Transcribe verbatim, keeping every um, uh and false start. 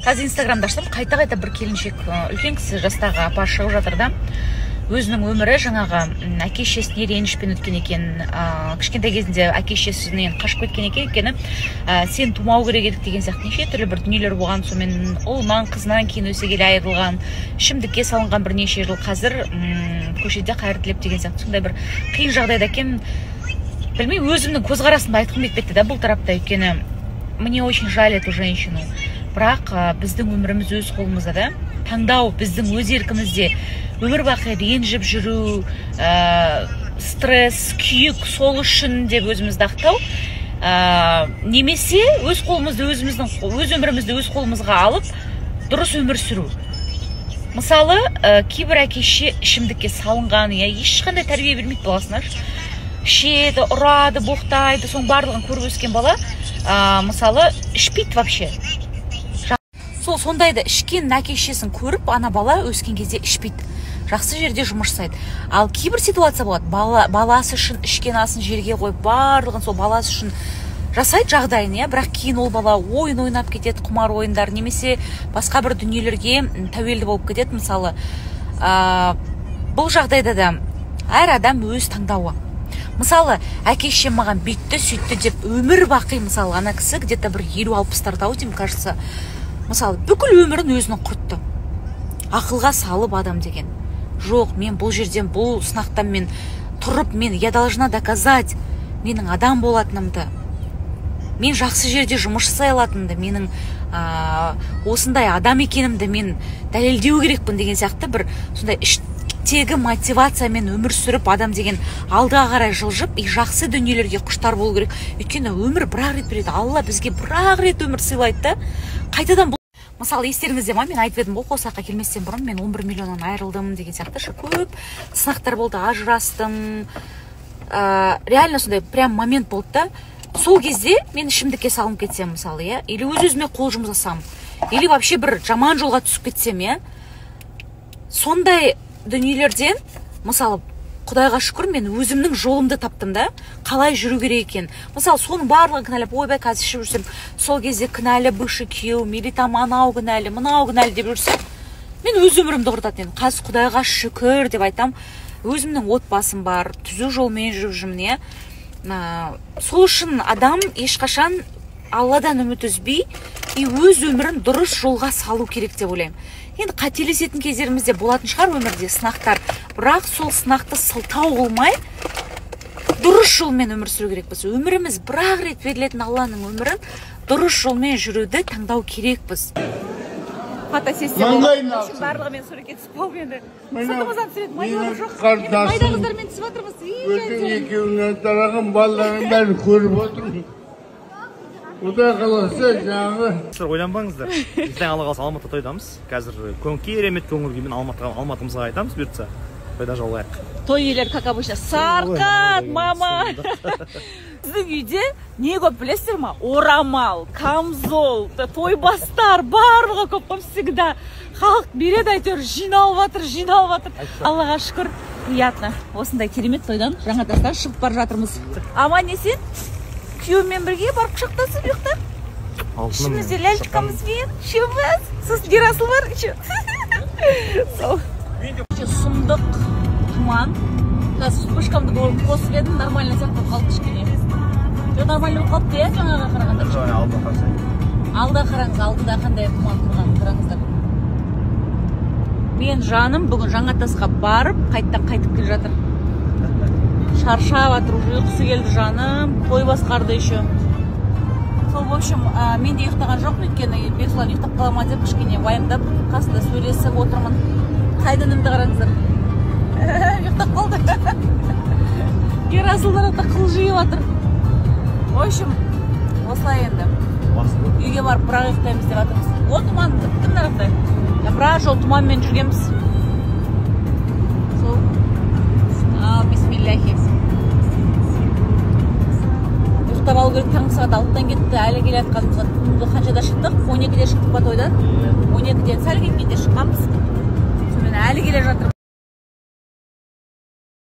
қазір инстаграмда аштым, қайта-қайта бір келіншек, үлкен кісі жастағы апа шығып жатыр да, өзінің өмірі жаңағы әке-шешесіне ренішпен өткен екен, кішкентай кезінде әке-шешесінен қашып кеткен екен, өйткені сен тумау керек едік деген сияқты неше түрлі бір дүниелер болған, сонымен ұлынан қызынан кейін өсе келе айырылған, ішімдікке салынған бірнеше жыл, қазір көшеде қайыр тілеп деген сияқты сондай бір қиын жағдайда екен. Білмеймін, өзімнің көзқарасымды айтқым келіп кетті да бұл тарапта, өйткені мне очень жаль эту женщину. Бірақ біздің өміріміз өз қолымызда да, таңдау біздің өз еркімізде. Өмір бақи ренжіп жүру, стресс, күйік, сол үшін деп өзімізді ақтау, немесе өз қолымызды өзіміздің, өз өмірімізді өз қолымызға алып, дұрыс өмір сүру. Мысалы, кейбір әке-шеше ішімдікке салынған, ешқандай тәрбие бермейді баласына. Ішеді, ұрады, боқтайды, соң барлығын көріп өскен бала, мысалы, ішпейді вообще. Сол сондайды ішкен әке-шешесін көріп, ана бала өскен кезде ішпейді. Жақсы жерде жұмыс жасайды. Ал кейбір ситуация болады, бала, баласы үшін ішкен асын жерге қойып, барлығын сол баласы үшін жасайды жағдайын, иә, бірақ кейін ол бала ойын ойнап кетеді, құмар ойындар, немесе басқа бір дүниелерге тәуелді болып кетеді. Мысалы, ә, бұл жағдайда да әр адам өз таңдауы. Мысалы, әке-шешем маған бүйтті, сөйтті деп өмір бақи, мысалы, ана кісі где-то бір елу алпыстарда ау деймін, кажется, мысалы, бүкіл өмірін өзінің құртты. Ақылға салып адам деген. Жоқ, мен бұл жерден, бұл сынақтан мен тұрып, мен я должна доказать менің адам болатынымды. Мен жақсы жерде жұмыс жасай алатынымды, менің ә, осындай адам екенімді мен дәлелдеу керекпін деген сияқты бір сондай іштегі мотивациямен өмір сүріп адам деген алдыға қарай жылжып, и жақсы дүниелерге құштар болу керек. Өйткені өмір бір-ақ рет береді. Алла бізге бір-ақ рет өмір сыйлайды да. Қайтадан бұл, мысалы, естеріңізде ма, мен айтып едім, ол қосаққа келместен бұрын мен он бір миллионнан айырылдым деген сияқты көп сынақтар болды, ажырастым. Ә, реально сондай прям момент болды да. Сол кезде мен ішімдікке салынып кетсем, мысалы, иә, или өз-өзіме қол жұмсасам, или вообще бір жаман жолға түсіп кетсем, иә, сондай дүниелерден, мысалы, Құдайға шүкір, мен өзімнің жолымды таптым да, қалай жүру керек екен. Мысалы, соның барлығын кінәлап, ойбай, қазір ішіп жүрсем, сол кезде кінәлі бывший күйеуім, или там анау кінәлі, мынау кінәлі деп жүрсем, мен өз өмірімді құртатын едім. Қазір Құдайға шүкір деп айтам, өзімнің отбасым бар, түзу жолмен жүріп жүрмін, иә. Сол үшін адам ешқашан Алладан үміт үзбей, и өз өмірін дұрыс жолға салу керек деп ойлаймын. Енді қателесетін кездерімізде болатын шығар өмірде сынақтар, бірақ сол сынақты сылтау қылмай, дұрыс жолмен өмір сүру керекпіз. Өміріміз бір-ақ рет берілетін Алланың өмірін дұрыс жолмен жүруді таңдау керекпіз. Фотосессия болған. Барлығы мен суретке түсіп қалып енді. Сыртымыздан түсіреді, майдалар жоқ. Майда қыздармен түсіп отырмыз. Өзің екеуіңнен тараған балаларын бәрін көріп отырмын. Құдай қаласа жаңағы. Ойланбаңыздар. Бізден Алла қаласа Алматыда тойдамыз. Қазір керемет көңіл күймен Алматымызға қайтамыз, бұйыртса. Тойда жолығайық. Той иелері, как обычно, сарқат, мама. Біздің үйде не көп білесіздер ма? Орамал, камзол, тойбастар, барлығы көп қой всегда. Халық береді, әйтеуір жиналып жатыр, жиналып жатыр. Аллаға шүкір, приятно. Осындай керемет тойдан Жаңатастан шығып бара жатырмыз. Аман есен? Күйеумен бірге барып құшақтасып ұйықтап. Ішімізде ләлтікамызбен, шөбіз, сосын Ерасыл бар, үші. Сол. Сұмдық, тұман. Қазір вспышкамды қосып едім, нормально сияқты қалды кішкене. Жоқ, нормально қалды, иә, жаңаға қарағанда. Жоқ, алда қараңыз. Алда қараңыз, алдыда қандай тұман тұрған, қараңыздар. Мен жаным бүгін Жаңатасқа барып, қайттан қайтып келе жатыр. Шаршап атыр, уже ұйқысы келді жаным, той басқарды еще. Сол, в общем, мен де ұйықтаған жоқпын, өйткені Бексұлан ұйықтап қалама деп кішкене уайымдап, қасында сөйлесіп отырмын. Қайдынымды қараңыздар. Ұйықтап қалды. Ерасылдар ата қылжиып атыр. В общем, осылай енді. Үйге барып бірақ ұйықтаймыз деп атырмыз. О, тұман, кім нарықтай? Бірақ жол тұманмен жүргенбіз. Сол. Ал, бисмиллахи. Ұйықтап алу керек, таңғы сағат алтыдан кетті, әлі келе жатқанымызға. Күнгі қаншада шықтық? он екіде шықтық па тойдан? он екіден сәл кеткенде шыққанбыз. Сонымен әлі келе жатырмыз.